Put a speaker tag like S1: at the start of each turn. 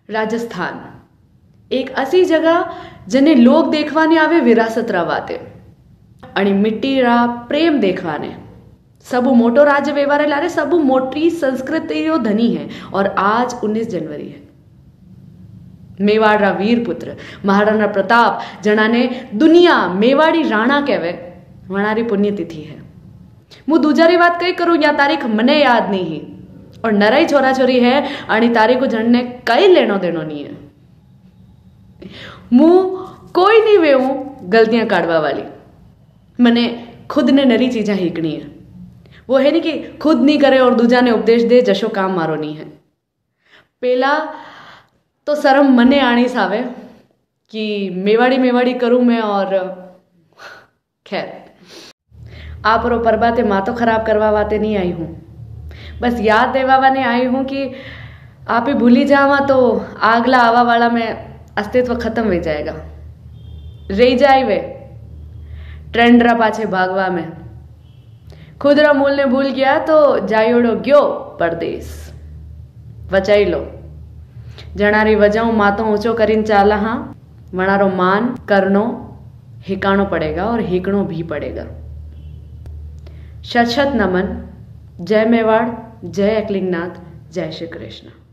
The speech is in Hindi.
S1: રાજસ્થાન એક અસી જગા જેને લોક દેખવાને આવે વિરાસતરા વાતે અને મિટ્ટીરા પ્રેમ દેખવાને सबु मोटो राज्य व्यवहार लारे सबु मोटी संस्कृति धनी है। और आज 19 जनवरी है। मेवाड़ वीर पुत्र महाराणा प्रताप जनाने दुनिया मेवाड़ी राणा कहवे वनारी पुण्यतिथि है। मु दूजारी बात कई करूँ या तारीख मने याद नहीं है और नराई छोरा छोरी है आणि तारीख को जणने कई लेनो देनो नहीं है। मु कोई नहीं वे हूँ गलतियां काढ़वा वाली, मने खुद ने नरी चीजा हीकनी है। वो है नहीं कि खुद नहीं करे और दूजा ने उपदेश दे जशो काम मारो नहीं है। पहला तो शर्म मने आनी सावे कि मेवाड़ी मेवाड़ी करूँ मैं और खैर आप रो परबाते मातो खराब करवा वाते नहीं आई हूँ, बस याद देवाने आई हूँ कि आप ही भूली जावा तो आगला आवा वाला में अस्तित्व खत्म हो जाएगा। रही जाए वे ट्रेंड रा पाछे भागवा में खुद रा मूल ने भूल गया तो जायोड़ो गयो परदेश वचाई लो। जनारी वजह मातो ऊंचो करीन चाला हाँ वनारो मान करनो हिकाणो पड़ेगा और हिकणो भी पड़ेगा। शत शत नमन। जय मेवाड़, जय एकलिंगनाथ, जय श्री कृष्ण।